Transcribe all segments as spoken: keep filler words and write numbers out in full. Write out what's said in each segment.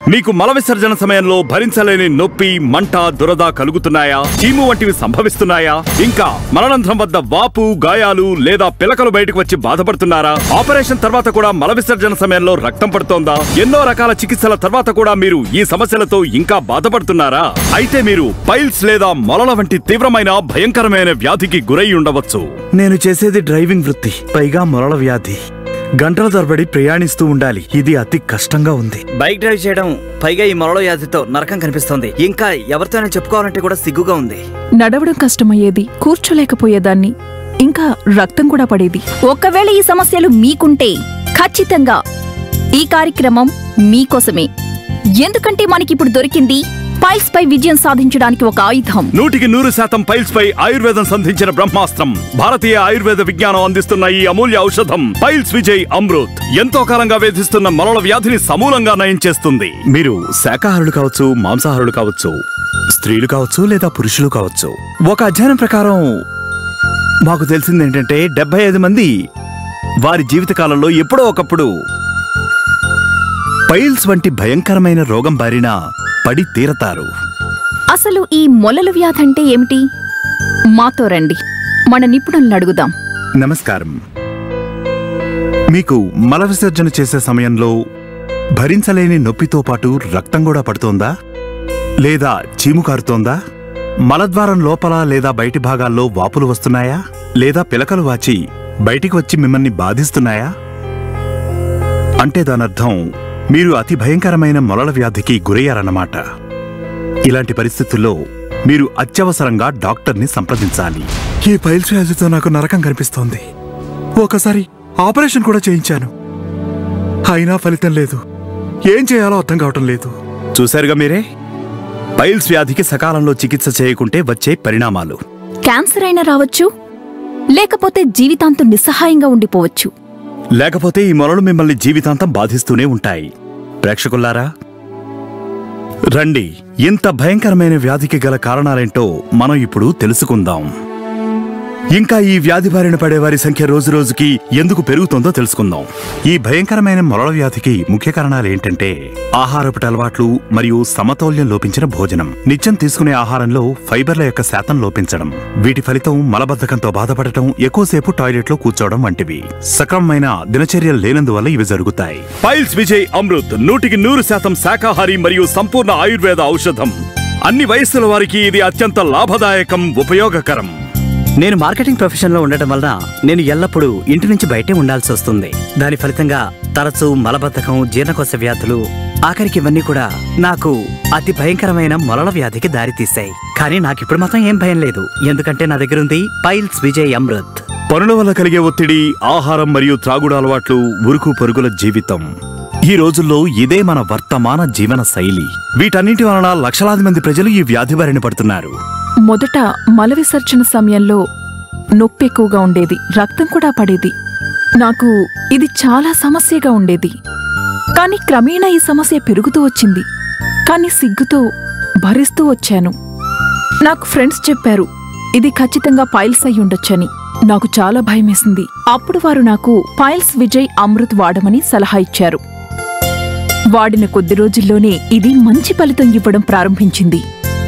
మీకు మల విసర్జన సమయంలో భరించలేని నొప్పి, మంట, దురద కలుగుతున్నాయా? చీము వంటివి సంభవిస్తున్నాయా? ఇంకా మలనంధ్రం వద్ద వాపు, గాయాలు లేదా పిలకలు బయటకు వచ్చి బాధపడుతున్నారా? ఆపరేషన్ తర్వాత కూడా మల విసర్జన సమయంలో రక్తం పడుతోందా? ఎన్నో రకాల చికిత్సల తర్వాత కూడా మీరు ఈ సమస్యలతో ఇంకా బాధపడుతున్నారా? అయితే మీరు పైల్స్ లేదా మొలల వంటి తీవ్రమైన భయంకరమైన వ్యాధికి గురై ఉండవచ్చు. నేను చేసేది డ్రైవింగ్ వృత్తి, పైగా మొలల వ్యాధి. గంటల తరబడి ప్రయాణిస్తూ ఉండాలి. ఇది అతి కష్టంగా ఉంది. బైక్ డ్రైవ్ చేయడం, పైగా ఈ మొలల వ్యాధితో నరకం కనిపిస్తోంది. ఇంకా ఎవరితోనే చెప్పుకోవాలంటే కూడా సిగ్గుగా ఉంది. నడవడం కష్టమయ్యేది, కూర్చోలేకపోయేదాన్ని, ఇంకా రక్తం కూడా పడేది. ఒకవేళ ఈ సమస్యలు మీకుంటే ఖచ్చితంగా ఈ కార్యక్రమం మీకోసమే. ఎందుకంటే మనకిప్పుడు దొరికింది పైల్స్ పై విజయం సాధించడానికి ఒక ఆయుధం. నూటికి నూరు శాతం పైల్స్ పై ఆయుర్వేదం సంధించిన బ్రహ్మాస్త్రం. భారతీయ ఆయుర్వేద విజ్ఞానం అందిస్తున్న ఈ అమూల్య ఔషధం పైల్స్ విజయ్ అమృత్ ఎంతో కాలంగా వేధిస్తున్న మొలల వ్యాధిని సమూలంగా నయం చేస్తుంది. మీరు శాకాహారులు కావచ్చు, మాంసాహారులు కావచ్చు, స్త్రీలు కావచ్చు లేదా పురుషులు కావచ్చు. ఒక అధ్యయనం ప్రకారం మాకు తెలిసింది ఏంటంటే డెబ్బై ఐదు మంది వారి జీవితకాలంలో ఎప్పుడో ఒకప్పుడు పైల్స్ వంటి భయంకరమైన రోగం బారిన పడి తీరతారు. అసలు ఈ మొలల వ్యాధి అంటే ఏమిటి? మాతో రండి, మన నిపుణులను అడుగుదాం. నమస్కారం. మీకు మల విసర్జన చేసే సమయంలో భరించలేని నొప్పితో పాటు రక్తం కూడా పడుతోందా? లేదా చీము కారుతోందా? మలద్వారం లోపల లేదా బయటి భాగాల్లో వాపులు వస్తున్నాయా? లేదా పిలకలు వాచి బయటికి వచ్చి మిమ్మల్ని బాధిస్తున్నాయా? అంటే దానర్థం మీరు అతి భయంకరమైన మొలల వ్యాధికి గురయ్యారన్నమాట. ఇలాంటి పరిస్థితుల్లో మీరు అత్యవసరంగా డాక్టర్ని సంప్రదించాలి. ఈ పైల్స్ వ్యాధితో నాకు నరకం కనిపిస్తోంది. ఒకసారి ఆపరేషన్ కూడా చేయించాను, అయినా ఫలితం లేదు. ఏం చేయాలో అర్థం కావటం లేదు. చూశారుగా మీరే, పైల్స్ వ్యాధికి సకాలంలో చికిత్స చేయకుంటే వచ్చే పరిణామాలు. క్యాన్సర్ అయినా రావచ్చు, లేకపోతే జీవితాంతం నిస్సహాయంగా ఉండిపోవచ్చు. లేకపోతే ఈ మొలలు మిమ్మల్ని జీవితాంతం బాధిస్తూనే ఉంటాయి. ప్రేక్షకులారా రండి, ఇంత భయంకరమైన వ్యాధికి గల కారణాలేంటో మనం ఇప్పుడు తెలుసుకుందాం. ఇంకా ఈ వ్యాధి బారిన పడేవారి సంఖ్య రోజు రోజుకి ఎందుకు పెరుగుతోందో తెలుసుకుందాం. ఈ భయంకరమైన మొలల వ్యాధికి ముఖ్య కారణాలు ఏంటంటే ఆహారపు అలవాట్లు మరియు సమతౌల్యం లోపించిన భోజనం, నిత్యం తీసుకునే ఆహారంలో ఫైబర్ల యొక్క శాతం లోపించడం, వీటి ఫలితం మలబద్ధకంతో బాధపడటం, ఎక్కువసేపు టాయిలెట్ లో కూర్చోవడం వంటివి. సక్రమమైన దినచర్యలు లేనందువల్ల ఇవి జరుగుతాయి. పైల్స్ విజయ్ అమృత్ నూటికి నూరు శాతం శాకాహారి మరియు సంపూర్ణ ఆయుర్వేద ఔషధం. అన్ని వయస్సుల వారికి ఇది అత్యంత లాభదాయకం, ఉపయోగకరం. నేను మార్కెటింగ్ ప్రొఫెషన్లో ఉండటం వల్ల నేను ఎల్లప్పుడూ ఇంటి నుంచి బయటే ఉండాల్సి వస్తుంది. దాని ఫలితంగా తరచూ మలబద్ధకం, జీర్ణకోశ వ్యాధులు, ఆఖరికి ఇవన్నీ కూడా నాకు అతి భయంకరమైన మొలల వ్యాధికి దారితీశాయి. కానీ నాకిప్పుడు మాత్రం ఏం భయం లేదు, ఎందుకంటే నా దగ్గర ఉంది పైల్స్ విజయ్ అమృత్. పనుల వల్ల కలిగే ఒత్తిడి, ఆహారం మరియు త్రాగుడు అలవాట్లు, ఉరుకు పరుగుల జీవితం, ఈ రోజుల్లో ఇదే మన వర్తమాన జీవన శైలి. వీటన్నింటి వలన లక్షలాది మంది ప్రజలు ఈ వ్యాధి బారిన పడుతున్నారు. మొదట మల విసర్జన సమయంలో నొప్పి ఎక్కువగా ఉండేది, రక్తం కూడా పడేది. నాకు ఇది చాలా సమస్యగా ఉండేది. కానీ క్రమేణా ఈ సమస్య పెరుగుతూ వచ్చింది. కానీ సిగ్గుతో భరిస్తూ వచ్చాను. నాకు ఫ్రెండ్స్ చెప్పారు ఇది ఖచ్చితంగా పైల్స్ అయి ఉండొచ్చని. నాకు చాలా భయమేసింది. అప్పుడు వారు నాకు పైల్స్ విజయ్ అమృత్ వాడమని సలహా ఇచ్చారు. వాడిన కొద్ది రోజుల్లోనే ఇది మంచి ఫలితం ఇవ్వడం ప్రారంభించింది.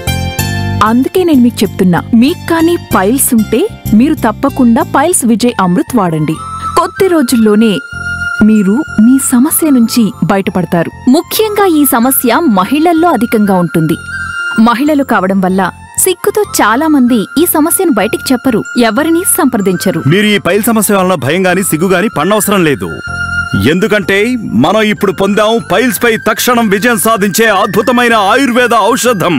అందుకే నేను మీకు చెప్తున్నా, మీకు కానీ పైల్స్ ఉంటే మీరు తప్పకుండా పైల్స్ విజయ్ అమృత్ వాడండి. కొద్ది రోజుల్లోనే మీరు మీ సమస్య నుంచి బయటపడతారు. ముఖ్యంగా ఈ సమస్య మహిళల్లో అధికంగా ఉంటుంది. మహిళలు కావడం వల్ల సిగ్గుతో చాలా మంది ఈ సమస్యను బయటికి చెప్పరు, ఎవరిని సంప్రదించరు. మీరు ఈ పైల్ సమస్య వలన భయంగాని సిగ్గుగాని పడనవసరం లేదు. ఎందుకంటే మనం ఇప్పుడు పొందాం పైల్స్ పై తక్షణం విజయం సాధించే అద్భుతమైన ఆయుర్వేద ఔషధం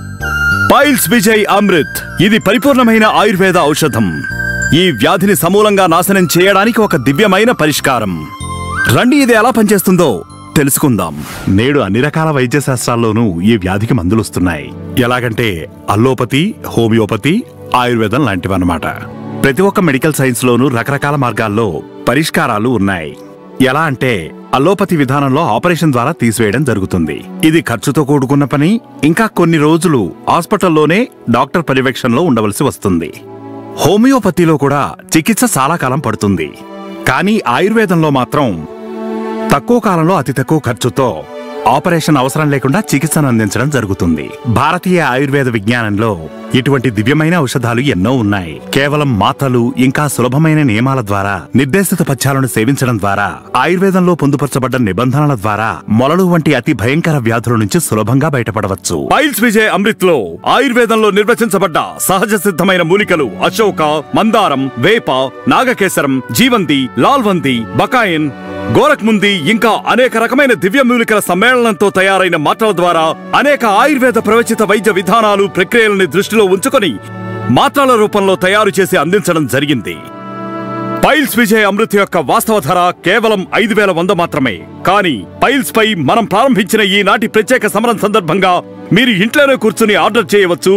పైల్స్ విజయ్ అమృత్. ఇది పరిపూర్ణమైన ఆయుర్వేద ఔషధం. ఈ వ్యాధిని సమూలంగా నాశనం చేయడానికి ఒక దివ్యమైన పరిష్కారం. రండి, ఇది ఎలా పనిచేస్తుందో తెలుసుకుందాం. నేడు అన్ని రకాల వైద్య శాస్త్రాల్లోనూ ఈ వ్యాధికి మందులొస్తున్నాయి. ఎలాగంటే అల్లోపతి, హోమియోపతి, ఆయుర్వేదం లాంటివన్నమాట. ప్రతి ఒక్క మెడికల్ సైన్స్ లోనూ రకరకాల మార్గాల్లో పరిష్కారాలు ఉన్నాయి. ఎలా అంటే అల్లోపతి విధానంలో ఆపరేషన్ ద్వారా తీసివేయడం జరుగుతుంది. ఇది ఖర్చుతో కూడుకున్న పని. ఇంకా కొన్ని రోజులు హాస్పిటల్లోనే డాక్టర్ పర్యవేక్షణలో ఉండవలసి వస్తుంది. హోమియోపతిలో కూడా చికిత్స చాలా కాలం పడుతుంది. కానీ ఆయుర్వేదంలో మాత్రం తక్కువ కాలంలో అతి తక్కువ ఖర్చుతో ఆపరేషన్ అవసరం లేకుండా చికిత్సను అందించడం జరుగుతుంది. భారతీయ ఆయుర్వేద విజ్ఞానంలో ఇటువంటి దివ్యమైన ఔషధాలు ఎన్నో ఉన్నాయి. కేవలం మాత్రలు ఇంకా సులభమైన నియమాల ద్వారా, నిర్దేశిత పథ్యాలను సేవించడం ద్వారా, ఆయుర్వేదంలో పొందుపరచబడ్డ నిబంధనల ద్వారా మొలలు వంటి అతి భయంకర వ్యాధుల నుంచి సులభంగా బయటపడవచ్చు. పైల్స్ విజయ్ అమృత్ లో ఆయుర్వేదంలో నిర్వచించబడ్డ సహజ సిద్ధమైన మూలికలు అశోక, మందారం, వేప, నాగకేసరం, జీవంతి, లాల్వంతి, బకాయిన్, గోరఖ్ముంది ఇంకా అనేక రకమైన దివ్య మూలికల సమ్మేళనంతో తయారైన మాత్రల ద్వారా అనేక ఆయుర్వేద ప్రవచిత వైద్య విధానాలు, ప్రక్రియలని దృష్టిలో ఉంచుకొని మాత్రల రూపంలో తయారు చేసి అందించడం జరిగింది. పైల్స్ విజయ్ అమృత్ యొక్క వాస్తవ ధర కేవలం ఐదు వేల వంద మాత్రమే. కానీ పైల్స్ పై మనం ప్రారంభించిన ఈనాటి ప్రత్యేక సమరం సందర్భంగా మీరు ఇంట్లోనే కూర్చుని ఆర్డర్ చేయవచ్చు.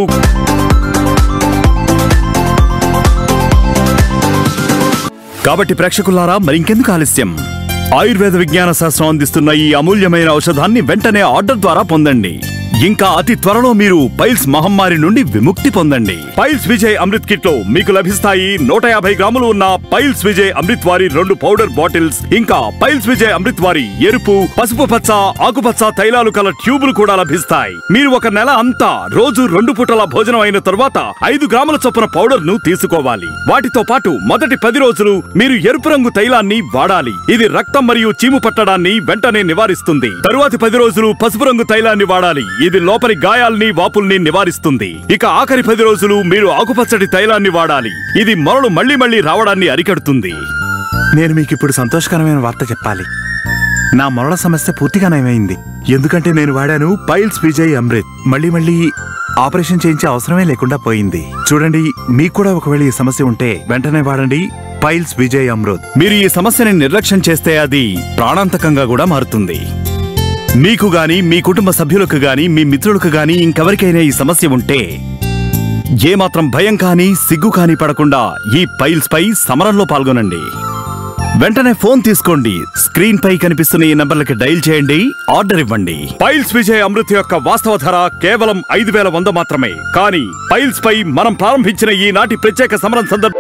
కాబట్టి ప్రేక్షకులారా, మరింకెందుకు ఆలస్యం? ఆయుర్వేద విజ్ఞాన శాస్త్రం అందిస్తున్న ఈ అమూల్యమైన ఔషధాన్ని వెంటనే ఆర్డర్ ద్వారా పొందండి. ఇంకా అతి త్వరలో మీరు పైల్స్ మహమ్మారి నుండి విముక్తి పొందండి. పైల్స్ విజయ్ అమృత్ కిట్ లో మీకు లభిస్తాయి నూట యాభై గ్రాములు ఉన్న పైల్స్ విజయ్ అమృత్ వారి రెండు పౌడర్ బాటిల్స్, ఇంకా పైల్స్ విజయ్ అమృత్ వారి ఎరుపు, పసుపు పచ్చ, ఆకుపచ్చ తైలాలు కల ట్యూబులు కూడా లభిస్తాయి. మీరు ఒక నెల అంతా రోజు రెండు పూటల భోజనం అయిన తరువాత ఐదు గ్రాముల చొప్పున పౌడర్ ను తీసుకోవాలి. వాటితో పాటు మొదటి పది రోజులు మీరు ఎరుపు రంగు తైలాన్ని వాడాలి. ఇది రక్తం మరియు చీము పట్టడాన్ని వెంటనే నివారిస్తుంది. తరువాతి పది రోజులు పసుపు రంగు తైలాన్ని వాడాలి. ఇది లోపలి గాయాల్ని, వాపుల్ని నివారిస్తుంది. ఇక ఆఖరి పది రోజులు మీరు ఆకుపచ్చటి తైలాన్ని వాడాలి. ఇది మొరలు మళ్లీ మళ్లీ రావడాన్ని అరికడుతుంది. నేను మీకు ఇప్పుడు సంతోషకరమైన వార్త చెప్పాలి. నా మొరల సమస్య పూర్తిగా నయమైంది. ఎందుకంటే నేను వాడాను పైల్స్ విజయ్ అమృత్. మళ్ళీ మళ్ళీ ఆపరేషన్ చేయించే అవసరమే లేకుండా పోయింది. చూడండి, మీకు కూడా ఒకవేళ ఈ సమస్య ఉంటే వెంటనే వాడండి పైల్స్ విజయ్ అమృత్. మీరు ఈ సమస్యని నిర్లక్ష్యం చేస్తే అది ప్రాణాంతకంగా కూడా మారుతుంది. మీకు గాని, మీ కుటుంబ సభ్యులకు గాని, మీ మిత్రులకు గాని ఇంకెవరికైనా ఈ సమస్య ఉంటే ఏమాత్రం భయం కానీ, సిగ్గు కానీ పడకుండా ఈ పైల్స్ పై సమరంలో పాల్గొనండి. వెంటనే ఫోన్ తీసుకోండి. స్క్రీన్ పై కనిపిస్తున్న ఈ నంబర్లకి డైల్ చేయండి, ఆర్డర్ ఇవ్వండి. పైల్స్ విజయ్ అమృత్ యొక్క వాస్తవ ధర కేవలం ఐదు వేల వంద మాత్రమే. కానీ పైల్స్ పై మనం ప్రారంభించిన ఈనాటి ప్రత్యేక సమరం సందర్భ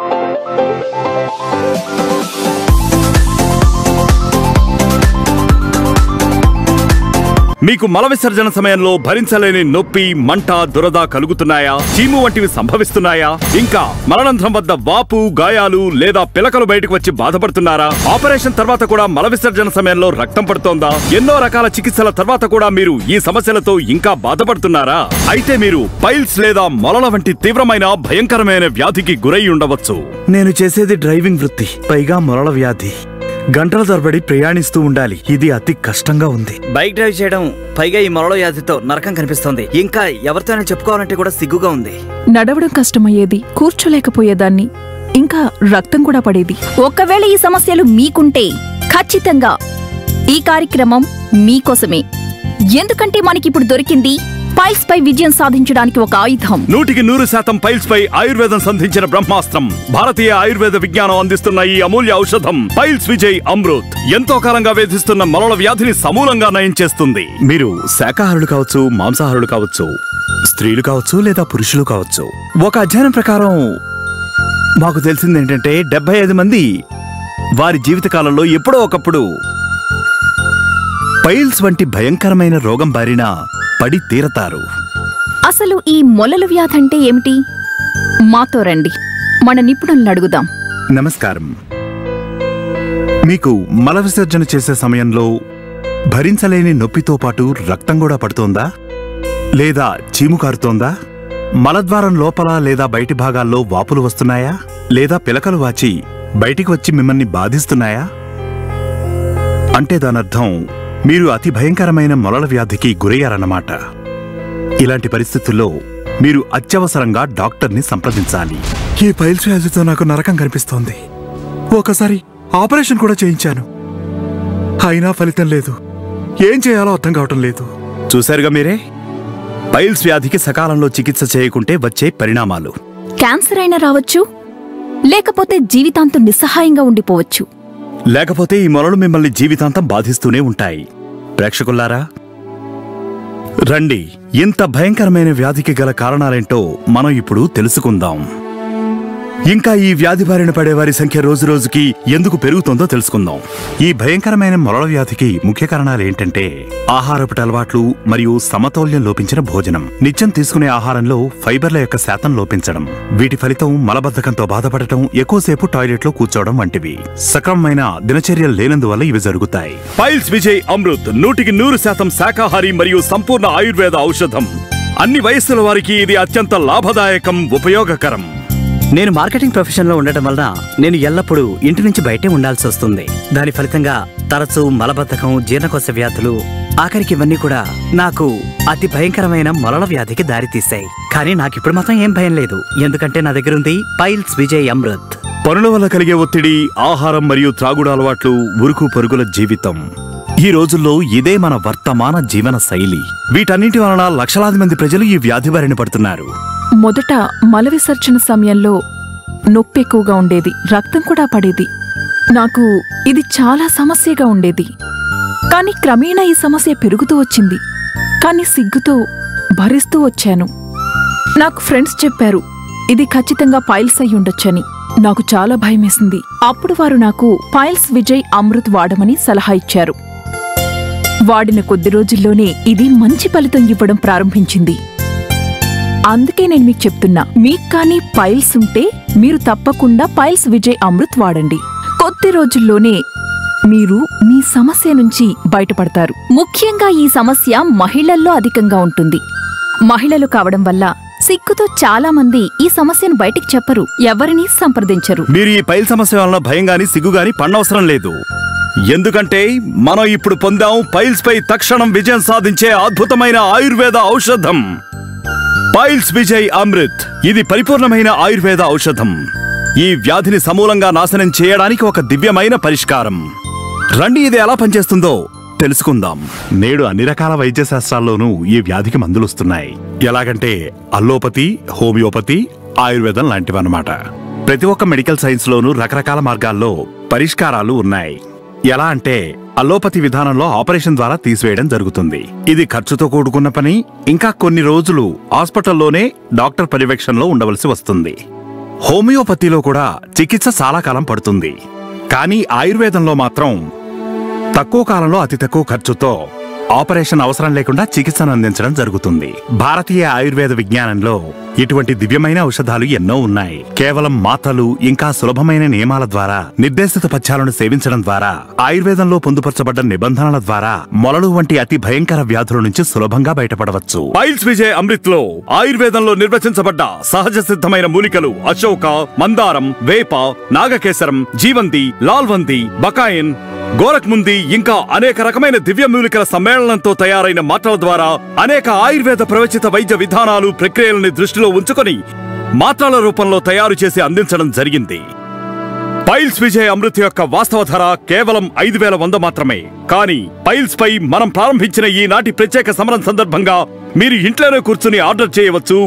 మీకు మల విసర్జన సమయంలో భరించలేని నొప్పి, మంట, దురద కలుగుతున్నాయా? చీము వంటివి సంభవిస్తున్నాయా? ఇంకా మరణాంతరం వద్ద వాపు, గాయాలు లేదా పిలకలు బయటకు వచ్చి బాధపడుతున్నారా? ఆపరేషన్ తర్వాత కూడా మల విసర్జన సమయంలో రక్తం పడుతోందా? ఎన్నో రకాల చికిత్సల తర్వాత కూడా మీరు ఈ సమస్యలతో ఇంకా బాధపడుతున్నారా? అయితే మీరు పైల్స్ లేదా మొలల వంటి తీవ్రమైన భయంకరమైన వ్యాధికి గురై ఉండవచ్చు. నేను చేసేది డ్రైవింగ్ వృత్తి, పైగా మొరల వ్యాధి. గంటల తరబడి ప్రయాణిస్తూ ఉండాలి. ఇది అతి కష్టంగా ఉంది. బైక్ డ్రైవ్ చేయడం, పైగా ఈ మొరల వ్యాధితో నరకం కనిపిస్తోంది. ఇంకా ఎవరితోనే చెప్పుకోవాలంటే కూడా సిగ్గుగా ఉంది. నడవడం కష్టమయ్యేది, కూర్చోలేకపోయేదాన్ని, ఇంకా రక్తం కూడా పడేది. ఒకవేళ ఈ సమస్యలు మీకుంటే ఖచ్చితంగా ఈ కార్యక్రమం మీకోసమే. ఎందుకంటే మనకిప్పుడు దొరికింది పైల్స్ పై విజయం సాధించడానికి ఒక ఆయుధం. నూటికి నూరు శాతం పైల్స్ పై ఆయుర్వేదం సంధించిన బ్రహ్మాస్త్రం. భారతీయ ఆయుర్వేద విజ్ఞానం అందిస్తున్న ఈ అమూల్య ఔషధం పైల్స్ విజయ్ అమృత్ ఎంతో కాలంగా వేధిస్తున్న మొలల వ్యాధిని సమూలంగా నయం చేస్తుంది. మీరు శాకాహారులు కావచ్చు, మాంసాహారులు కావచ్చు, స్త్రీలు కావచ్చు లేదా పురుషులు కావచ్చు. ఒక అధ్యయనం ప్రకారం మాకు తెలిసింది ఏంటంటే డెబ్బై ఐదు మంది వారి జీవితకాలంలో ఎప్పుడో ఒకప్పుడు పైల్స్ వంటి భయంకరమైన రోగం బారిన పడి తీరతారు. అసలు ఈ మొలల వ్యాధి అంటే ఏమిటి? మాతో రండి, మన నిపుణులను అడుగుదాం. నమస్కారం. మీకు మల విసర్జన చేసే సమయంలో భరించలేని నొప్పితో పాటు రక్తం కూడా పడుతోందా? లేదా చీము కారుతోందా? మలద్వారం లోపల లేదా బయటి భాగాల్లో వాపులు వస్తున్నాయా? లేదా పిలకలు వాచి బయటికి వచ్చి మిమ్మల్ని బాధిస్తున్నాయా? అంటే దానర్థం మీరు అతి భయంకరమైన మొలల వ్యాధికి గురయ్యారన్నమాట. ఇలాంటి పరిస్థితుల్లో మీరు అత్యవసరంగా డాక్టర్ని సంప్రదించాలి. ఈ పైల్స్ వ్యాధితో నాకు నరకం కనిపిస్తోంది. ఒకసారి ఆపరేషన్ కూడా చేయించాను, అయినా ఫలితం లేదు. ఏం చేయాలో అర్థం కావటం లేదు. చూశారుగా మీరే, పైల్స్ వ్యాధికి సకాలంలో చికిత్స చేయకుంటే వచ్చే పరిణామాలు. క్యాన్సర్ అయినా రావచ్చు, లేకపోతే జీవితాంతం నిస్సహాయంగా ఉండిపోవచ్చు. లేకపోతే ఈ మొలలు మిమ్మల్ని జీవితాంతం బాధిస్తూనే ఉంటాయి. ప్రేక్షకులారా రండి, ఇంత భయంకరమైన వ్యాధికి గల కారణాలేంటో మనం ఇప్పుడు తెలుసుకుందాం. ఇంకా ఈ వ్యాధి బారిన పడేవారి సంఖ్య రోజు రోజుకి ఎందుకు పెరుగుతుందో తెలుసుకుందాం. ఈ భయంకరమైన మొలల వ్యాధికి ముఖ్య కారణాలు ఏంటంటే ఆహారపు అలవాట్లు మరియు సమతౌల్యం లోపించిన భోజనం, నిత్యం తీసుకునే ఆహారంలో ఫైబర్ల యొక్క శాతం లోపించడం, వీటి ఫలితం మలబద్ధకంతో బాధపడటం, ఎక్కువసేపు టాయిలెట్ లో కూర్చోవడం వంటివి. సక్రమమైన దినచర్యలు లేనందువల్ల ఇవి జరుగుతాయి. పైల్స్ విజయ్ అమృత్ నూటికి నూరు శాతం శాకాహారి మరియు సంపూర్ణ ఆయుర్వేద ఔషధం. అన్ని వయస్సుల వారికి ఇది అత్యంత లాభదాయకం, ఉపయోగకరం. నేను మార్కెటింగ్ ప్రొఫెషన్లో ఉండటం వలన నేను ఎల్లప్పుడూ ఇంటి నుంచి బయటే ఉండాల్సి వస్తుంది. దాని ఫలితంగా తరచూ మలబద్ధకం, జీర్ణకోశ వ్యాధులు, ఆఖరికి ఇవన్నీ కూడా నాకు అతి భయంకరమైన మొలల వ్యాధికి దారితీశాయి. కానీ నాకిప్పుడు మాత్రం ఏం భయం లేదు, ఎందుకంటే నా దగ్గర ఉంది పైల్స్ విజయ్ అమృత్. పనుల వల్ల కలిగే ఒత్తిడి, ఆహారం మరియు త్రాగుడు అలవాట్లు, ఉరుకు పరుగుల జీవితం, ఈ రోజుల్లో ఇదే మన వర్తమాన జీవన శైలి. వీటన్నింటి వలన లక్షలాది మంది ప్రజలు ఈ వ్యాధి బారిన పడుతున్నారు. మొదట మల విసర్జన సమయంలో నొప్పి ఎక్కువగా ఉండేది, రక్తం కూడా పడేది. నాకు ఇది చాలా సమస్యగా ఉండేది. కానీ క్రమేణా ఈ సమస్య పెరుగుతూ వచ్చింది. కానీ సిగ్గుతో భరిస్తూ వచ్చాను. నాకు ఫ్రెండ్స్ చెప్పారు ఇది ఖచ్చితంగా పైల్స్ అయి ఉండొచ్చని. నాకు చాలా భయమేసింది. అప్పుడు వారు నాకు పైల్స్ విజయ్ అమృత్ వాడమని సలహా ఇచ్చారు. వాడిన కొద్ది రోజుల్లోనే ఇది మంచి ఫలితం ఇవ్వడం ప్రారంభించింది. అందుకే నేను మీకు చెప్తున్నా, మీకు కానీ పైల్స్ ఉంటే మీరు తప్పకుండా పైల్స్ విజయ్ అమృత్ వాడండి. కొద్ది రోజుల్లోనే మీరు మీ సమస్య నుంచి బయటపడతారు. ముఖ్యంగా ఈ సమస్య మహిళల్లో అధికంగా ఉంటుంది. మహిళలు కావడం వల్ల సిగ్గుతో చాలా మంది ఈ సమస్యను బయటికి చెప్పరు, ఎవరిని సంప్రదించరు. మీరు ఈ పైల్ సమస్య వలన భయం గాని సిగ్గు గాని పడనవసరం లేదు. ఎందుకంటే మనం ఇప్పుడు పొందాం పైల్స్ పై తక్షణం విజయం సాధించే అద్భుతమైన ఆయుర్వేద ఔషధం పైల్స్ విజయ్ అమృత్. ఇది పరిపూర్ణమైన ఆయుర్వేద ఔషధం. ఈ వ్యాధిని సమూలంగా నాశనం చేయడానికి ఒక దివ్యమైన పరిష్కారం. రండి ఇది ఎలా పనిచేస్తుందో తెలుసుకుందాం. నేడు అన్ని రకాల వైద్య శాస్త్రాల్లోనూ ఈ వ్యాధికి మందులొస్తున్నాయి. ఎలాగంటే అల్లోపతి, హోమియోపతి, ఆయుర్వేదం లాంటివన్నమాట. ప్రతి ఒక్క మెడికల్ సైన్స్ లోనూ రకరకాల మార్గాల్లో పరిష్కారాలు ఉన్నాయి. ఎలా అంటే అల్లోపతి విధానంలో ఆపరేషన్ ద్వారా తీసివేయడం జరుగుతుంది. ఇది ఖర్చుతో కూడుకున్న పని. ఇంకా కొన్ని రోజులు హాస్పిటల్లోనే డాక్టర్ పర్యవేక్షణలో ఉండవలసి వస్తుంది. హోమియోపతిలో కూడా చికిత్స చాలా కాలం పడుతుంది. కానీ ఆయుర్వేదంలో మాత్రం తక్కువ కాలంలో అతి తక్కువ ఖర్చుతో ఆపరేషన్ అవసరం లేకుండా చికిత్సను అందించడం జరుగుతుంది. భారతీయ ఆయుర్వేద విజ్ఞానంలో ఇటువంటి దివ్యమైన ఔషధాలు ఎన్నో ఉన్నాయి. కేవలం మాత్రలు ఇంకా సులభమైన నియమాల ద్వారా, నిర్దేశిత పథ్యాలను సేవించడం ద్వారా, ఆయుర్వేదంలో పొందుపరచబడ్డ నిబంధనల ద్వారా మొలలు వంటి అతి భయంకర వ్యాధుల నుంచి సులభంగా బయటపడవచ్చు. పైల్స్ విజయ్ అమృత్ లో ఆయుర్వేదంలో నిర్వచించబడ్డ సహజ సిద్ధమైన మూలికలు అశోక, మందారం, వేప, నాగకేసరం, జీవంతి, లాల్వంతి, బకాయన్, గోరఖ్ముంది ఇంకా అనేక రకమైన దివ్య మూలికల సమ్మేళనంతో తయారైన మాత్రల ద్వారా అనేక ఆయుర్వేద ప్రవచిత వైద్య విధానాలు, ప్రక్రియలని దృష్టిలో ఉంచుకొని మాత్రల రూపంలో తయారు చేసి అందించడం జరిగింది. పైల్స్ విజయ్ అమృత్ యొక్క వాస్తవ ధర కేవలం ఐదు వేల వంద మాత్రమే. కానీ పైల్స్ పై మనం ప్రారంభించిన ఈనాటి ప్రత్యేక సమరం సందర్భంగా మీరు ఇంట్లోనే కూర్చుని ఆర్డర్ చేయవచ్చు.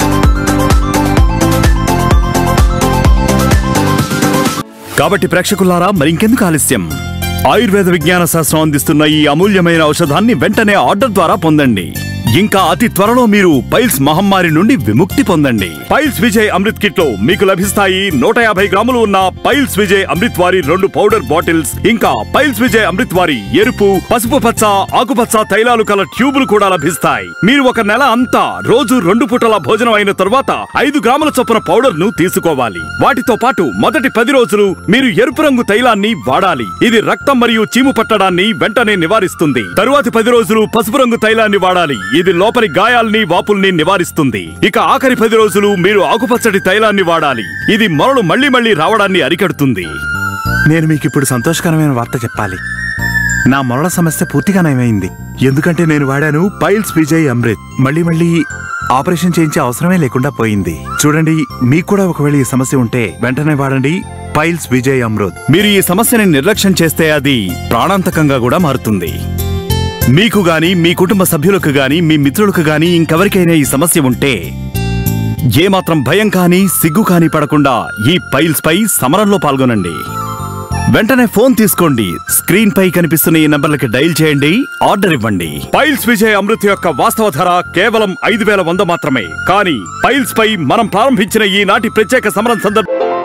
కాబట్టి ప్రేక్షకులారా, మరింకెందుకు ఆలస్యం? ఆయుర్వేద విజ్ఞాన శాస్త్రం అందిస్తున్న ఈ అమూల్యమైన ఔషధాన్ని వెంటనే ఆర్డర్ ద్వారా పొందండి. ఇంకా అతి త్వరలో మీరు పైల్స్ మహమ్మారి నుండి విముక్తి పొందండి. పైల్స్ విజయ్ అమృత్ కిట్ లో మీకు లభిస్తాయి నూట యాభై గ్రాములు ఉన్న పైల్స్ విజయ్ అమృత్ వారి రెండు పౌడర్ బాటిల్స్, ఇంకా పైల్స్ విజయ్ అమృత్ వారి ఎరుపు, పసుపు పచ్చ, ఆకుపచ్చ తైలాలు కల ట్యూబులు కూడా లభిస్తాయి. మీరు ఒక నెల అంతా రోజు రెండు పూటల భోజనం అయిన తరువాత ఐదు గ్రాముల చొప్పున పౌడర్ ను తీసుకోవాలి. వాటితో పాటు మొదటి పది రోజులు మీరు ఎరుపు రంగు తైలాన్ని వాడాలి. ఇది రక్తం మరియు చీము పట్టడాన్ని వెంటనే నివారిస్తుంది. తరువాతి పది రోజులు పసుపు రంగు తైలాన్ని వాడాలి. ఇది లోపలి గాయాల్ని, వాపుల్ని నివారిస్తుంది. ఇక ఆఖరి పది రోజులు మీరు ఆకుపచ్చటి తైలాన్ని వాడాలి. ఇది మొలలు మళ్లీ మళ్లీ రావడాన్ని అరికడుతుంది. నేను మీకిప్పుడు సంతోషకరమైన వార్త చెప్పాలి. నా మొలల సమస్య పూర్తిగా నయమైంది. ఎందుకంటే నేను వాడాను పైల్స్ విజయ్ అమృత్. మళ్ళీ మళ్ళీ ఆపరేషన్ చేయించే అవసరమే లేకుండా పోయింది. చూడండి, మీకు కూడా ఒకవేళ ఈ సమస్య ఉంటే వెంటనే వాడండి పైల్స్ విజయ్ అమృత్. మీరు ఈ సమస్యని నిర్లక్ష్యం చేస్తే అది ప్రాణాంతకంగా కూడా మారుతుంది. మీకు గాని, మీ కుటుంబ సభ్యులకు గాని, మీ మిత్రులకు గాని ఇంకెవరికైనా ఈ సమస్య ఉంటే ఏమాత్రం భయం కానీ సిగ్గు కానీ పడకుండా ఈ పైల్స్ పై సమరంలో పాల్గొనండి. వెంటనే ఫోన్ తీసుకోండి. స్క్రీన్ పై కనిపిస్తున్న ఈ నంబర్లకి డైల్ చేయండి, ఆర్డర్ ఇవ్వండి. పైల్స్ విజయ్ అమృత్ యొక్క వాస్తవ ధర కేవలం ఐదు వేల వంద మాత్రమే. కానీ పైల్స్ పై మనం ప్రారంభించిన ఈనాటి ప్రత్యేక సమరం సందర్భంగా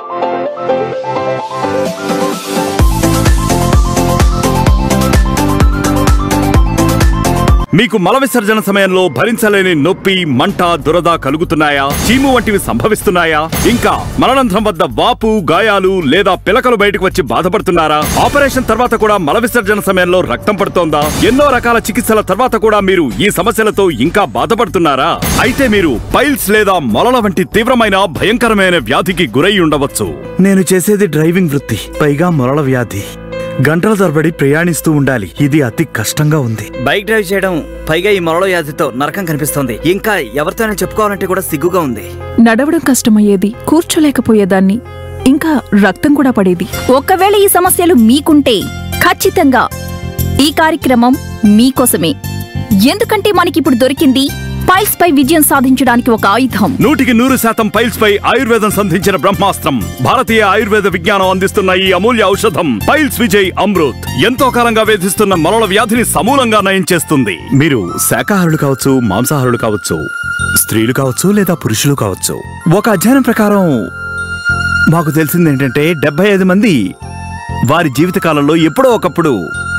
మీకు మల విసర్జన సమయంలో భరించలేని నొప్పి, మంట, దురద కలుగుతున్నాయా? చీము వంటివి సంభవిస్తున్నాయా? ఇంకా మలనంధ్రం వద్ద వాపు, గాయాలు లేదా పిలకలు బయటకు వచ్చి బాధపడుతున్నారా? ఆపరేషన్ తర్వాత కూడా మల విసర్జన సమయంలో రక్తం పడుతోందా? ఎన్నో రకాల చికిత్సల తర్వాత కూడా మీరు ఈ సమస్యలతో ఇంకా బాధపడుతున్నారా? అయితే మీరు పైల్స్ లేదా మొలల వంటి తీవ్రమైన భయంకరమైన వ్యాధికి గురై ఉండవచ్చు. నేను చేసేది డ్రైవింగ్ వృత్తి, పైగా మొరల వ్యాధి. గంటల తరబడి ప్రయాణిస్తూ ఉండాలి. ఇది అతి కష్టంగా ఉంది. బైక్ డ్రైవ్ చేయడం, పైగా ఈ మొరల వ్యాధితో నరకం కనిపిస్తోంది. ఇంకా ఎవరితోనే చెప్పుకోవాలంటే కూడా సిగ్గుగా ఉంది. నడవడం కష్టమయ్యేది, కూర్చోలేకపోయేదాన్ని, ఇంకా రక్తం కూడా పడేది. ఒకవేళ ఈ సమస్యలు మీకుంటే ఖచ్చితంగా ఈ కార్యక్రమం మీకోసమే. ఎందుకంటే మనకిప్పుడు దొరికింది పైల్స్ పై విజయం సాధించడానికి ఒక ఆయుధం. నూటికి నూరు శాతం పైల్స్ పై ఆయుర్వేదం సంధించిన బ్రహ్మాస్త్రం. భారతీయ ఆయుర్వేద విజ్ఞానం అందిస్తున్న ఈ అమూల్య ఔషధం పైల్స్ విజయ్ అమృత్ ఎంతో కాలంగా వేధిస్తున్న మొలల వ్యాధిని సమూలంగా నయం చేస్తుంది. మీరు శాకాహారులు కావచ్చు, మాంసాహారులు కావచ్చు, స్త్రీలు కావచ్చు లేదా పురుషులు కావచ్చు. ఒక అధ్యయనం ప్రకారం మాకు తెలిసింది ఏంటంటే డెబ్బై ఐదు మంది వారి జీవితకాలంలో ఎప్పుడో ఒకప్పుడు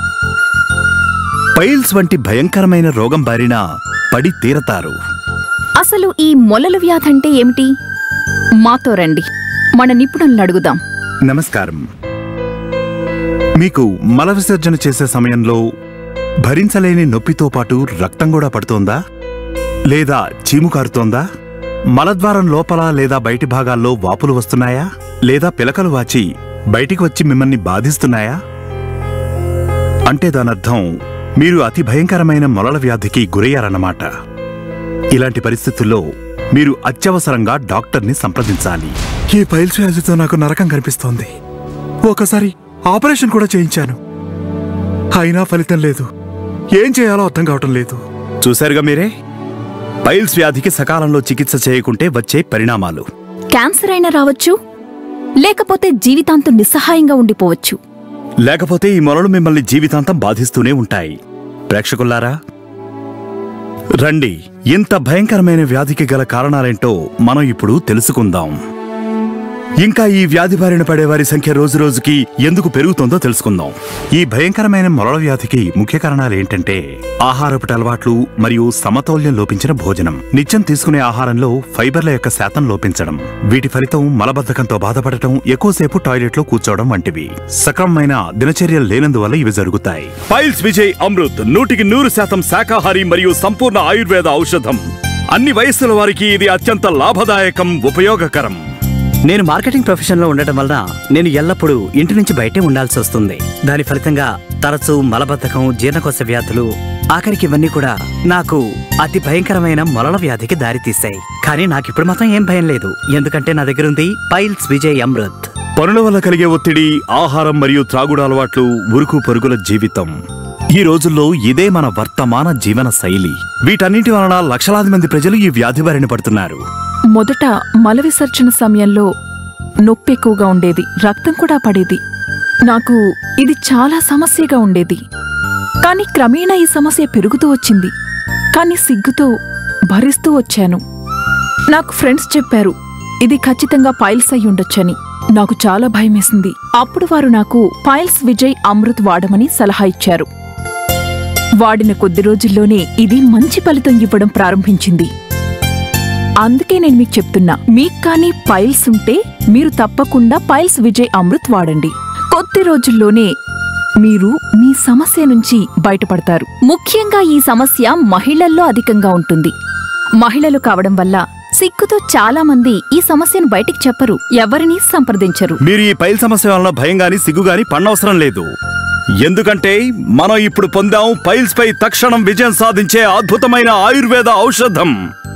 పైల్స్ వంటి భయంకరమైన రోగం బారిన పడి తీరతారు. అసలు ఈ మొలల వ్యాధి అంటే ఏమిటి? మాతో రండి, మన నిపుణులను అడుగుదాం. నమస్కారం. మీకు మల విసర్జన చేసే సమయంలో భరించలేని నొప్పితో పాటు రక్తం కూడా పడుతోందా? లేదా చీము కారుతోందా? మలద్వారం లోపల లేదా బయటి భాగాల్లో వాపులు వస్తున్నాయా? లేదా పిలకలు వాచి బయటికి వచ్చి మిమ్మల్ని బాధిస్తున్నాయా? అంటే దానర్థం మీరు అతి భయంకరమైన మొలల వ్యాధికి గురయ్యారన్నమాట. ఇలాంటి పరిస్థితుల్లో మీరు అత్యవసరంగా డాక్టర్ని సంప్రదించాలి. ఈ పైల్స్ వ్యాధితో నాకు నరకం కనిపిస్తోంది. ఒకసారి ఆపరేషన్ కూడా చేయించాను, అయినా ఫలితం లేదు. ఏం చేయాలో అర్థం కావటం లేదు. చూశారుగా మీరే, పైల్స్ వ్యాధికి సకాలంలో చికిత్స చేయకుంటే వచ్చే పరిణామాలు. క్యాన్సర్ అయినా రావచ్చు, లేకపోతే జీవితాంతం నిస్సహాయంగా ఉండిపోవచ్చు. లేకపోతే ఈ మొలలు మిమ్మల్ని జీవితాంతం బాధిస్తూనే ఉంటాయి. ప్రేక్షకులారా రండి, ఇంత భయంకరమైన వ్యాధికి గల కారణాలేంటో మనం ఇప్పుడు తెలుసుకుందాం. ఇంకా ఈ వ్యాధి బారిన పడేవారి సంఖ్య రోజు రోజుకి ఎందుకు పెరుగుతుందో తెలుసుకుందాం. ఈ భయంకరమైన మొలల వ్యాధికి ముఖ్య కారణాలు ఏంటంటే ఆహారపు అలవాట్లు మరియు సమతౌల్యం లోపించిన భోజనం, నిత్యం తీసుకునే ఆహారంలో ఫైబర్ల యొక్క శాతం లోపించడం, వీటి ఫలితం మలబద్ధకంతో బాధపడటం, ఎక్కువసేపు టాయిలెట్లో కూర్చోవడం వంటివి. సక్రమమైన దినచర్యలు లేనందువల్ల ఇవి జరుగుతాయి. పైల్స్ విజయ్ అమృత్ నూటికి నూరు శాతం శాకాహారి మరియు సంపూర్ణ ఆయుర్వేద ఔషధం. అన్ని వయస్సుల వారికి ఇది అత్యంత లాభదాయకం, ఉపయోగకరం. నేను మార్కెటింగ్ ప్రొఫెషన్లో ఉండటం వలన నేను ఎల్లప్పుడూ ఇంటి నుంచి బయటే ఉండాల్సి వస్తుంది. దాని ఫలితంగా తరచూ మలబద్ధకం, జీర్ణకోశ వ్యాధులు, ఆఖరికి ఇవన్నీ కూడా నాకు అతి భయంకరమైన మొలల వ్యాధికి దారితీశాయి. కానీ నాకిప్పుడు మాత్రం ఏం భయం లేదు, ఎందుకంటే నా దగ్గర ఉంది పైల్స్ విజయ్ అమృత్. పనుల వల్ల కలిగే ఒత్తిడి, ఆహారం మరియు త్రాగుడు అలవాట్లు, ఉరుకు పరుగుల జీవితం, ఈ రోజుల్లో ఇదే మన వర్తమాన జీవన శైలి. వీటన్నింటి వలన లక్షలాది మంది ప్రజలు ఈ వ్యాధి బారిన పడుతున్నారు. మొదట మల విసర్జన సమయంలో నొప్పి ఎక్కువగా ఉండేది, రక్తం కూడా పడేది. నాకు ఇది చాలా సమస్యగా ఉండేది. కానీ క్రమేణా ఈ సమస్య పెరుగుతూ వచ్చింది. కానీ సిగ్గుతో భరిస్తూ వచ్చాను. నాకు ఫ్రెండ్స్ చెప్పారు ఇది ఖచ్చితంగా పైల్స్ అయి ఉండొచ్చని. నాకు చాలా భయమేసింది. అప్పుడు వారు నాకు పైల్స్ విజయ్ అమృత్ వాడమని సలహా ఇచ్చారు. వాడిన కొద్ది రోజుల్లోనే ఇది మంచి ఫలితం ఇవ్వడం ప్రారంభించింది. అందుకే నేను మీకు చెప్తున్నా, మీకు కానీ పైల్స్ ఉంటే మీరు తప్పకుండా పైల్స్ విజయ్ అమృత్ వాడండి. కొద్ది రోజుల్లోనే మీరు మీ సమస్య నుంచి బయటపడతారు. ముఖ్యంగా ఈ సమస్య మహిళల్లో అధికంగా ఉంటుంది. మహిళలు కావడం వల్ల సిగ్గుతో చాలా మంది ఈ సమస్యను బయటికి చెప్పరు, ఎవరిని సంప్రదించరు. మీరు ఈ పైల్ సమస్య వలన భయంగాని సిగ్గుగాని పడనవసరం లేదు. ఎందుకంటే మనం ఇప్పుడు పొందాం పైల్స్ పై తక్షణం విజయం సాధించే అద్భుతమైన ఆయుర్వేద ఔషధం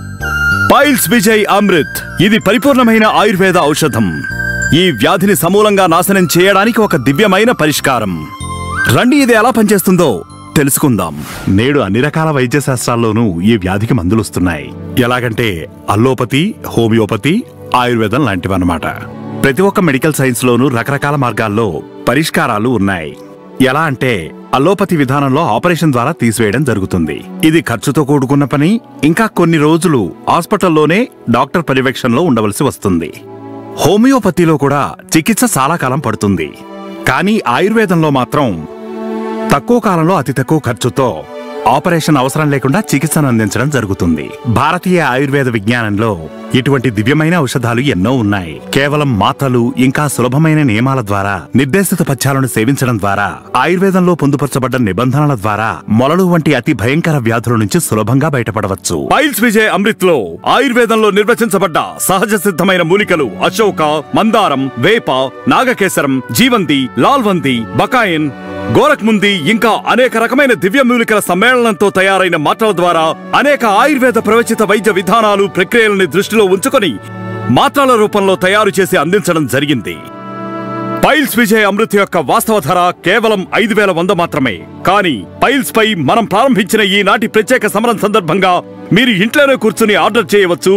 పైల్స్ విజయ్ అమృత్. ఇది పరిపూర్ణమైన ఆయుర్వేద ఔషధం. ఈ వ్యాధిని సమూలంగా నాశనం చేయడానికి ఒక దివ్యమైన పరిష్కారం. రండి, ఇది ఎలా పనిచేస్తుందో తెలుసుకుందాం. నేడు అన్ని రకాల వైద్య శాస్త్రాల్లోనూ ఈ వ్యాధికి మందులొస్తున్నాయి. ఎలాగంటే అల్లోపతి, హోమియోపతి, ఆయుర్వేదం లాంటివన్నమాట. ప్రతి ఒక్క మెడికల్ సైన్స్ లోనూ రకరకాల మార్గాల్లో పరిష్కారాలు ఉన్నాయి. ఎలా అంటే అల్లోపతి విధానంలో ఆపరేషన్ ద్వారా తీసివేయడం జరుగుతుంది. ఇది ఖర్చుతో కూడుకున్న పని. ఇంకా కొన్ని రోజులు హాస్పిటల్లోనే డాక్టర్ పర్యవేక్షణలో ఉండవలసి వస్తుంది. హోమియోపతిలో కూడా చికిత్స చాలా కాలం పడుతుంది, కానీ ఆయుర్వేదంలో మాత్రం తక్కువ కాలంలో అతి తక్కువ ఖర్చుతో ఆపరేషన్ అవసరం లేకుండా చికిత్సను అందించడం జరుగుతుంది. భారతీయ ఆయుర్వేద విజ్ఞానంలో ఇటువంటి దివ్యమైన ఔషధాలు ఎన్నో ఉన్నాయి. కేవలం మాత్రలు ఇంకా సులభమైన నియమాల ద్వారా, నిర్దేశిత పథ్యాలను సేవించడం ద్వారా, ఆయుర్వేదంలో పొందుపరచబడ్డ నిబంధనల ద్వారా మొలలు వంటి అతి భయంకర వ్యాధుల నుంచి సులభంగా బయటపడవచ్చు. పైల్స్ విజయ్ అమృత్ లో ఆయుర్వేదంలో నిర్వచించబడ్డ సహజ సిద్ధమైన మూలికలు అశోక, మందారం, వేప, నాగకేసరం, జీవంతి, లాల్వంతి, బకాయన్, గోరఖ్ముంది ఇంకా అనేక రకమైన దివ్య మూలికల సమ్మేళనంతో తయారైన మాత్రల ద్వారా అనేక ఆయుర్వేద ప్రవచిత వైద్య విధానాలు, ప్రక్రియలని దృష్టిలో ఉంచుకొని మాత్రల రూపంలో తయారు చేసి అందించడం జరిగింది. పైల్స్ విజయ్ అమృత్ యొక్క వాస్తవ ధర కేవలం ఐదు వేల వంద మాత్రమే. కానీ పైల్స్ పై మనం ప్రారంభించిన ఈనాటి ప్రత్యేక సమరం సందర్భంగా మీరు ఇంట్లోనే కూర్చుని ఆర్డర్ చేయవచ్చు.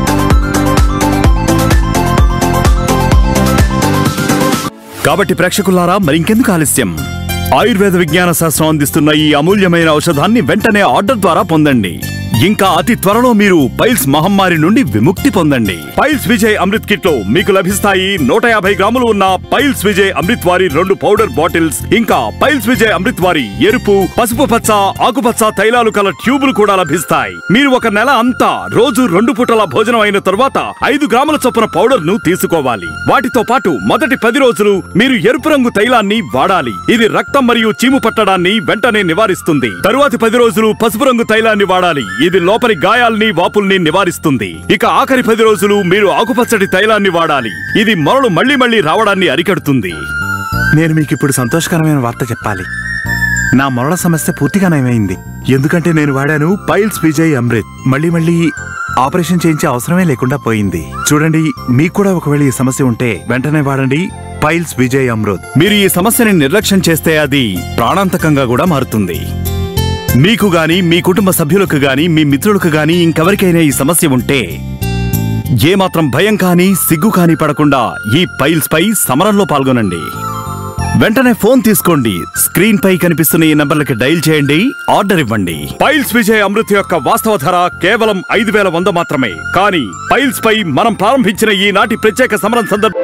కాబట్టి ప్రేక్షకులారా, మరింకెందుకు ఆలస్యం? ఆయుర్వేద విజ్ఞాన శాస్త్రం అందిస్తున్న ఈ అమూల్యమైన ఔషధాన్ని వెంటనే ఆర్డర్ ద్వారా పొందండి. ఇంకా అతి త్వరలో మీరు పైల్స్ మహమ్మారి నుండి విముక్తి పొందండి. పైల్స్ విజయ్ అమృత్ కిట్ లో మీకు లభిస్తాయి నూట యాభై గ్రాములు ఉన్న పైల్స్ విజయ్ అమృత్ వారి రెండు పౌడర్ బాటిల్స్, ఇంకా పైల్స్ విజయ్ అమృత్ వారి ఎరుపు, పసుపు పచ్చ, ఆకుపచ్చ తైలాలు కల ట్యూబులు కూడా లభిస్తాయి. మీరు ఒక నెల అంతా రోజు రెండు పూటల భోజనం అయిన తరువాత ఐదు గ్రాముల చొప్పున పౌడర్ ను తీసుకోవాలి. వాటితో పాటు మొదటి పది రోజులు మీరు ఎరుపు రంగు తైలాన్ని వాడాలి. ఇది రక్తం మరియు చీము పట్టడాన్ని వెంటనే నివారిస్తుంది. తరువాతి పది రోజులు పసుపు రంగు తైలాన్ని వాడాలి. ఇది లోపలి గాయాల్ని, వాపుల్ని నివారిస్తుంది. ఇక ఆఖరి పది రోజులు మీరు ఆకుపచ్చటి తైలాన్ని వాడాలి. ఇది మొరలు మళ్లీ మళ్లీ రావడాన్ని అరికడుతుంది. నేను మీకిప్పుడు సంతోషకరమైన వార్త చెప్పాలి. నా మొరల సమస్య పూర్తిగా నయమైంది. ఎందుకంటే నేను వాడాను పైల్స్ విజయ్ అమృత్. మళ్ళీ మళ్ళీ ఆపరేషన్ చేయించే అవసరమే లేకుండా పోయింది. చూడండి, మీకు కూడా ఒకవేళ ఈ సమస్య ఉంటే వెంటనే వాడండి పైల్స్ విజయ్ అమృత్. మీరు ఈ సమస్యని నిర్లక్ష్యం చేస్తే అది ప్రాణాంతకంగా కూడా మారుతుంది. మీకు గాని, మీ కుటుంబ సభ్యులకు గాని, మీ మిత్రులకు గాని ఇంకెవరికైనా ఈ సమస్య ఉంటే ఏమాత్రం భయం కానీ, సిగ్గు కానీ పడకుండా ఈ పైల్స్ పై సమరంలో పాల్గొనండి. వెంటనే ఫోన్ తీసుకోండి. స్క్రీన్ పై కనిపిస్తున్న ఈ నంబర్లకి డైల్ చేయండి, ఆర్డర్ ఇవ్వండి. పైల్స్ విజయ్ అమృత్ యొక్క వాస్తవ ధర కేవలం ఐదు వేల వంద మాత్రమే. కానీ పైల్స్ పై మనం ప్రారంభించిన ఈనాటి ప్రత్యేక సమరం సందర్భంగా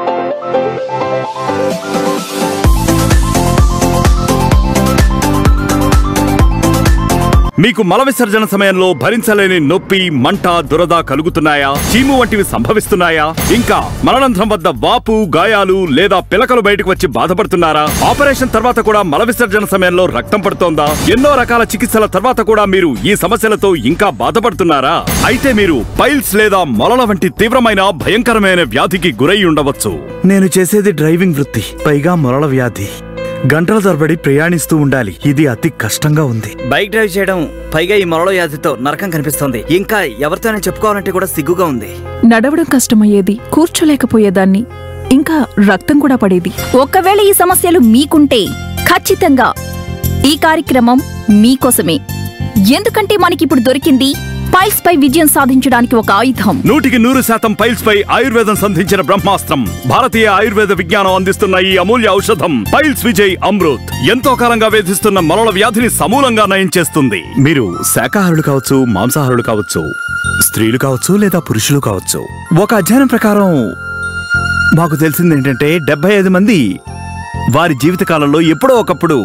మీకు మల విసర్జన సమయంలో భరించలేని నొప్పి, మంట, దురద కలుగుతున్నాయా? చీము వంటివి సంభవిస్తున్నాయా? ఇంకా మలనంధ్రం వద్ద వాపు, గాయాలు లేదా పిలకలు బయటకు వచ్చి బాధపడుతున్నారా? ఆపరేషన్ తర్వాత కూడా మల విసర్జన సమయంలో రక్తం పడుతోందా? ఎన్నో రకాల చికిత్సల తర్వాత కూడా మీరు ఈ సమస్యలతో ఇంకా బాధపడుతున్నారా? అయితే మీరు పైల్స్ లేదా మొలల వంటి తీవ్రమైన భయంకరమైన వ్యాధికి గురై ఉండవచ్చు. నేను చేసేది డ్రైవింగ్ వృత్తి, పైగా మొరల వ్యాధి. గంటల తరబడి ప్రయాణిస్తూ ఉండాలి. ఇది అతి కష్టంగా ఉంది. బైక్ డ్రైవ్ చేయడం, పైగా ఈ మొరల వ్యాధితో నరకం కనిపిస్తోంది. ఇంకా ఎవరితోనే చెప్పుకోవాలంటే కూడా సిగ్గుగా ఉంది. నడవడం కష్టమయ్యేది, కూర్చోలేకపోయేదాన్ని, ఇంకా రక్తం కూడా పడేది. ఒకవేళ ఈ సమస్యలు మీకుంటే ఖచ్చితంగా ఈ కార్యక్రమం మీకోసమే. ఎందుకంటే మనకిప్పుడు దొరికింది పైల్స్ పై విజయం సాధించడానికి ఒక ఆయుధం. నూటికి నూరు శాతం పైల్స్ పై ఆయుర్వేదం సంధించిన బ్రహ్మాస్త్రం. భారతీయ ఆయుర్వేద విజ్ఞానం అందిస్తున్న ఈ అమూల్య ఔషధం పైల్స్ విజయ్ అమృత్ ఎంతో కాలంగా వేధిస్తున్న మొలల వ్యాధిని సమూలంగా నయం చేస్తుంది. మీరు శాకాహారులు కావచ్చు, మాంసాహారులు కావచ్చు, స్త్రీలు కావచ్చు లేదా పురుషులు కావచ్చు. ఒక అధ్యయనం ప్రకారం మాకు తెలిసింది ఏంటంటే డెబ్బై ఐదు మంది వారి జీవితకాలంలో ఎప్పుడో ఒకప్పుడు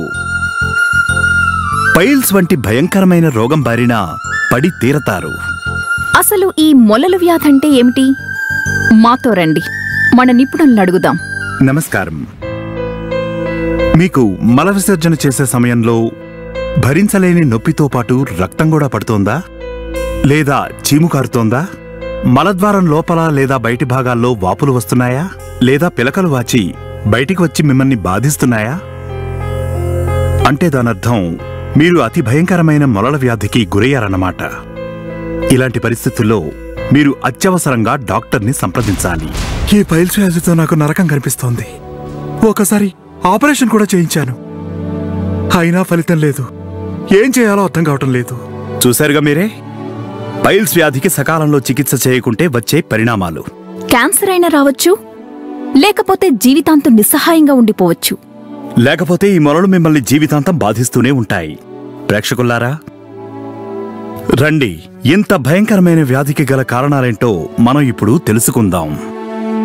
పైల్స్ వంటి భయంకరమైన రోగం బారిన పడి తీరతారు. అసలు ఈ మొలల వ్యాధి అంటే ఏమిటి? మాతో రండి, మన నిపుణులను అడుగుదాం. నమస్కారం. మీకు మల విసర్జన చేసే సమయంలో భరించలేని నొప్పితో పాటు రక్తం కూడా పడుతోందా? లేదా చీము కారుతోందా? మలద్వారం లోపల లేదా బయటి భాగాల్లో వాపులు వస్తున్నాయా? లేదా పిలకలు వాచి బయటికి వచ్చి మిమ్మల్ని బాధిస్తున్నాయా? అంటే దానర్థం మీరు అతి భయంకరమైన మొలల వ్యాధికి గురయ్యారన్నమాట. ఇలాంటి పరిస్థితుల్లో మీరు అత్యవసరంగా డాక్టర్ని సంప్రదించాలి. ఈ పైల్స్ వ్యాధితో నాకు నరకం కనిపిస్తోంది. ఒకసారి ఆపరేషన్ కూడా చేయించాను, అయినా ఫలితం లేదు. ఏం చేయాలో అర్థం కావటం లేదు. చూశారుగా మీరే, పైల్స్ వ్యాధికి సకాలంలో చికిత్స చేయకుంటే వచ్చే పరిణామాలు. క్యాన్సర్ అయినా రావచ్చు, లేకపోతే జీవితాంతం నిస్సహాయంగా ఉండిపోవచ్చు. లేకపోతే ఈ మొలలు మిమ్మల్ని జీవితాంతం బాధిస్తూనే ఉంటాయి. ప్రేక్షకులారా రండి, ఇంత భయంకరమైన వ్యాధికి గల కారణాలేంటో మనం ఇప్పుడు తెలుసుకుందాం.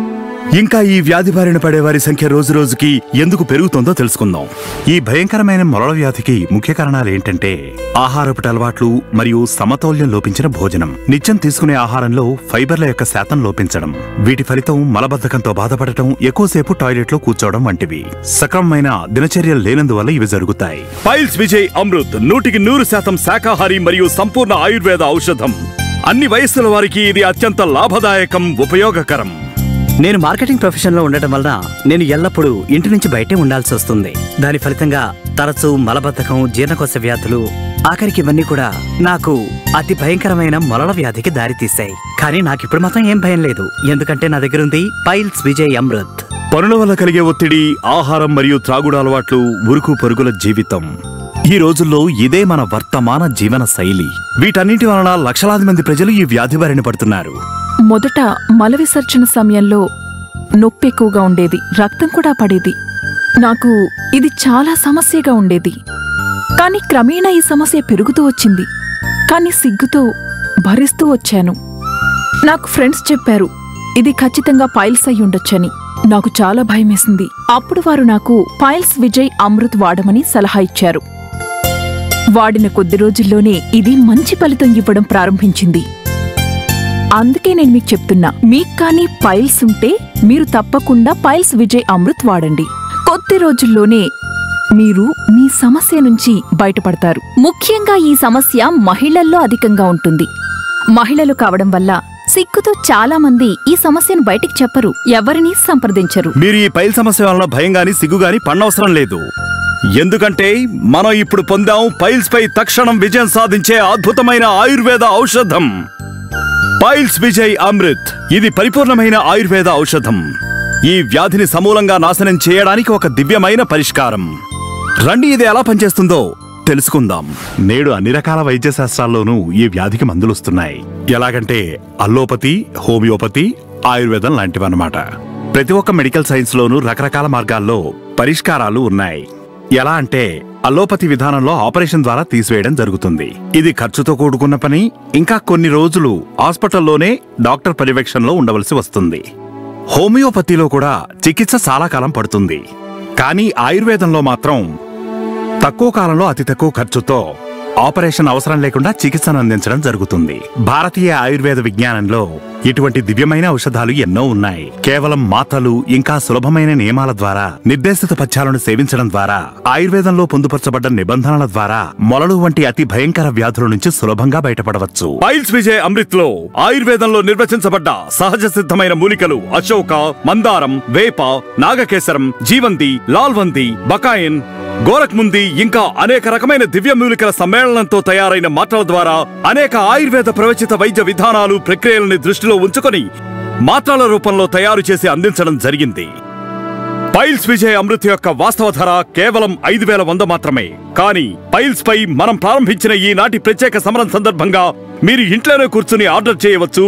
ఇంకా ఈ వ్యాధి బారిన పడేవారి సంఖ్య రోజు రోజుకి ఎందుకు పెరుగుతుందో తెలుసుకుందాం. ఈ భయంకరమైన మొలల వ్యాధికి ముఖ్య కారణాలు ఏంటంటే ఆహారపు అలవాట్లు మరియు సమతౌల్యం లోపించిన భోజనం, నిత్యం తీసుకునే ఆహారంలో ఫైబర్ల యొక్క శాతం లోపించడం, వీటి ఫలితం మలబద్ధకంతో బాధపడటం, ఎక్కువసేపు టాయిలెట్ లో కూర్చోవడం వంటివి. సక్రమమైన దినచర్యలు లేనందువల్ల ఇవి జరుగుతాయి. పైల్స్ విజయ్ అమృత్ నూటికి నూరు శాతం శాకాహారి మరియు సంపూర్ణ ఆయుర్వేద ఔషధం. అన్ని వయస్సుల వారికి ఇది అత్యంత లాభదాయకం, ఉపయోగకరం. నేను మార్కెటింగ్ ప్రొఫెషన్లో ఉండటం వలన నేను ఎల్లప్పుడూ ఇంటి నుంచి బయటే ఉండాల్సి వస్తుంది. దాని ఫలితంగా తరచూ మలబద్ధకం, జీర్ణకోశ వ్యాధులు, ఆఖరికి ఇవన్నీ కూడా నాకు అతి భయంకరమైన మొలల వ్యాధికి దారితీశాయి. కానీ నాకిప్పుడు మాత్రం ఏం భయం లేదు, ఎందుకంటే నా దగ్గర ఉంది పైల్స్ విజయ్ అమృత్. పనుల వల్ల కలిగే ఒత్తిడి, ఆహారం మరియు త్రాగుడు అలవాట్లు, ఉరుకు పరుగుల జీవితం, ఈ రోజుల్లో ఇదే మన వర్తమాన జీవన శైలి. వీటన్నింటి వలన లక్షలాది మంది ప్రజలు ఈ వ్యాధి బారిన పడుతున్నారు. మొదట మల విసర్జన సమయంలో నొప్పి ఎక్కువగా ఉండేది, రక్తం కూడా పడేది. నాకు ఇది చాలా సమస్యగా ఉండేది. కానీ క్రమేణా ఈ సమస్య పెరుగుతూ వచ్చింది. కానీ సిగ్గుతో భరిస్తూ వచ్చాను. నాకు ఫ్రెండ్స్ చెప్పారు ఇది ఖచ్చితంగా పైల్స్ అయి ఉండొచ్చని. నాకు చాలా భయమేసింది. అప్పుడు వారు నాకు పైల్స్ విజయ్ అమృత్ వాడమని సలహా ఇచ్చారు. వాడిన కొద్ది రోజుల్లోనే ఇది మంచి ఫలితం ఇవ్వడం ప్రారంభించింది. అందుకే నేను మీకు చెప్తున్నా, మీకు కానీ పైల్స్ ఉంటే మీరు తప్పకుండా పైల్స్ విజయ్ అమృత్ వాడండి. కొద్ది రోజుల్లోనే మీరు మీ సమస్య నుంచి బయటపడతారు. ముఖ్యంగా ఈ సమస్య మహిళల్లో అధికంగా ఉంటుంది. మహిళలు కావడం వల్ల సిగ్గుతో చాలా మంది ఈ సమస్యను బయటికి చెప్పరు, ఎవరినీ సంప్రదించరు. మీరు ఈ పైల్ సమస్య వలన భయంగాని సిగ్గుగాని పడనవసరం లేదు. ఎందుకంటే మనం ఇప్పుడు పొందాం పైల్స్ పై తక్షణం విజయం సాధించే అద్భుతమైన ఆయుర్వేద ఔషధం పైల్స్ విజయ్ అమృత్. ఇది పరిపూర్ణమైన ఆయుర్వేద ఔషధం. ఈ వ్యాధిని సమూలంగా నాశనం చేయడానికి ఒక దివ్యమైన పరిష్కారం. రండి ఇది ఎలా పనిచేస్తుందో తెలుసుకుందాం. నేడు అన్ని రకాల వైద్య శాస్త్రాల్లోనూ ఈ వ్యాధికి మందులొస్తున్నాయి. ఎలాగంటే అల్లోపతి, హోమియోపతి, ఆయుర్వేదం లాంటివన్నమాట. ప్రతి ఒక్క మెడికల్ సైన్స్ లోనూ రకరకాల మార్గాల్లో పరిష్కారాలు ఉన్నాయి. ఎలా అంటే అల్లోపతి విధానంలో ఆపరేషన్ ద్వారా తీసివేయడం జరుగుతుంది. ఇది ఖర్చుతో కూడుకున్న పని. ఇంకా కొన్ని రోజులు హాస్పిటల్లోనే డాక్టర్ పర్యవేక్షణలో ఉండవలసి వస్తుంది. హోమియోపతిలో కూడా చికిత్స చాలా కాలం పడుతుంది. కానీ ఆయుర్వేదంలో మాత్రం తక్కువ కాలంలో అతి తక్కువ ఖర్చుతో ఆపరేషన్ అవసరం లేకుండా చికిత్సను అందించడం జరుగుతుంది. భారతీయ ఆయుర్వేద విజ్ఞానంలో ఇటువంటి దివ్యమైన ఔషధాలు ఎన్నో ఉన్నాయి. కేవలం మాత్రలు ఇంకా సులభమైన నియమాల ద్వారా, నిర్దేశిత పథ్యాలను సేవించడం ద్వారా, ఆయుర్వేదంలో పొందుపరచబడ్డ నిబంధనల ద్వారా మొలలు వంటి అతి భయంకర వ్యాధుల నుంచి సులభంగా బయటపడవచ్చు. పైల్స్ విజయ్ అమృత్ లో ఆయుర్వేదంలో నిర్వచించబడ్డ సహజ సిద్ధమైన మూలికలు అశోక, మందారం, వేప, నాగకేసరం, జీవంతి, లాల్వంతి, బకాయన్, గోరఖ్ముంది ఇంకా అనేక రకమైన దివ్య మూలికల సమ్మేళనంతో తయారైన మాత్రల ద్వారా అనేక ఆయుర్వేద ప్రవచిత వైద్య విధానాలు, ప్రక్రియలని దృష్టిలో ఉంచుకొని మాత్రల రూపంలో తయారు చేసి అందించడం జరిగింది. పైల్స్ విజయ్ అమృత్ యొక్క వాస్తవ ధర కేవలం ఐదు వేల వంద మాత్రమే. కానీ పైల్స్ పై మనం ప్రారంభించిన ఈనాటి ప్రత్యేక సమరం సందర్భంగా మీరు ఇంట్లోనే కూర్చుని ఆర్డర్ చేయవచ్చు.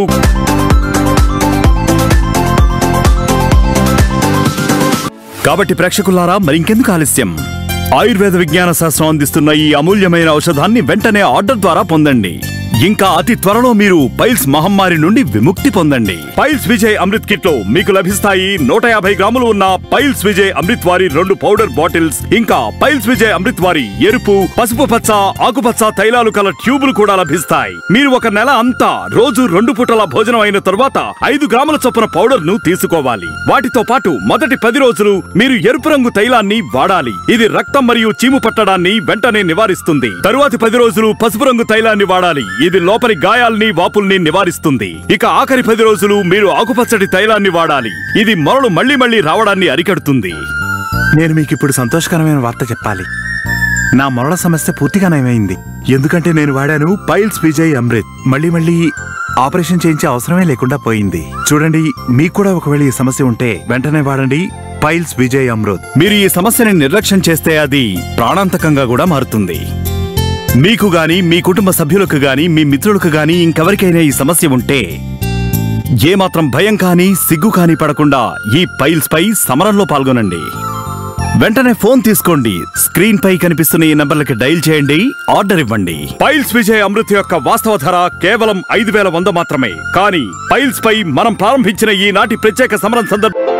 కాబట్టి ప్రేక్షకులారా, మరింకెందుకు ఆలస్యం? ఆయుర్వేద విజ్ఞాన శాస్త్రం అందిస్తున్న ఈ అమూల్యమైన ఔషధాన్ని వెంటనే ఆర్డర్ ద్వారా పొందండి. ఇంకా అతి త్వరలో మీరు పైల్స్ మహమ్మారి నుండి విముక్తి పొందండి. పైల్స్ విజయ్ అమృత్ కిట్ లో మీకు లభిస్తాయి నూట యాభై గ్రాములు ఉన్న పైల్స్ విజయ్ అమృత్ వారి రెండు పౌడర్ బాటిల్స్, ఇంకా పైల్స్ విజయ్ అమృత్ వారి ఎరుపు, పసుపు పచ్చ, ఆకుపచ్చ తైలాలు కల ట్యూబులు కూడా లభిస్తాయి. మీరు ఒక నెల అంతా రోజు రెండు పూటల భోజనం అయిన తరువాత ఐదు గ్రాముల చొప్పున పౌడర్ ను తీసుకోవాలి. వాటితో పాటు మొదటి పది రోజులు మీరు ఎరుపు రంగు తైలాన్ని వాడాలి. ఇది రక్తం మరియు చీము పట్టడాన్ని వెంటనే నివారిస్తుంది. తరువాతి పది రోజులు పసుపు రంగు తైలాన్ని వాడాలి. ఇది లోపలి గాయాల్ని, వాపుల్ని నివారిస్తుంది. ఇక ఆఖరి పది రోజులు మీరు ఆకుపచ్చటి తైలాన్ని వాడాలి. ఇది మొరలు మళ్లీ మళ్లీ రావడాన్ని అరికడుతుంది. నేను మీకిప్పుడు సంతోషకరమైన వార్త చెప్పాలి. నా మొరల సమస్య పూర్తిగా నయమైంది. ఎందుకంటే నేను వాడాను పైల్స్ విజయ్ అమృత్. మళ్ళీ మళ్ళీ ఆపరేషన్ చేయించే అవసరమే లేకుండా పోయింది. చూడండి, మీకు కూడా ఒకవేళ ఈ సమస్య ఉంటే వెంటనే వాడండి పైల్స్ విజయ్ అమృత్. మీరు ఈ సమస్యని నిర్లక్ష్యం చేస్తే అది ప్రాణాంతకంగా కూడా మారుతుంది. మీకు గాని, మీ కుటుంబ సభ్యులకు గాని, మీ మిత్రులకు గాని ఇంకెవరికైనా ఈ సమస్య ఉంటే ఏమాత్రం భయం కానీ సిగ్గు కానీ పడకుండా ఈ పైల్స్ పై సమరంలో పాల్గొనండి. వెంటనే ఫోన్ తీసుకోండి. స్క్రీన్ పై కనిపిస్తున్న ఈ నంబర్లకి డైల్ చేయండి, ఆర్డర్ ఇవ్వండి. పైల్స్ విజయ్ అమృత్ యొక్క వాస్తవ ధర కేవలం ఐదు వేల వంద మాత్రమే. కానీ పైల్స్ పై మనం ప్రారంభించిన ఈనాటి ప్రత్యేక సమరం సందర్భంగా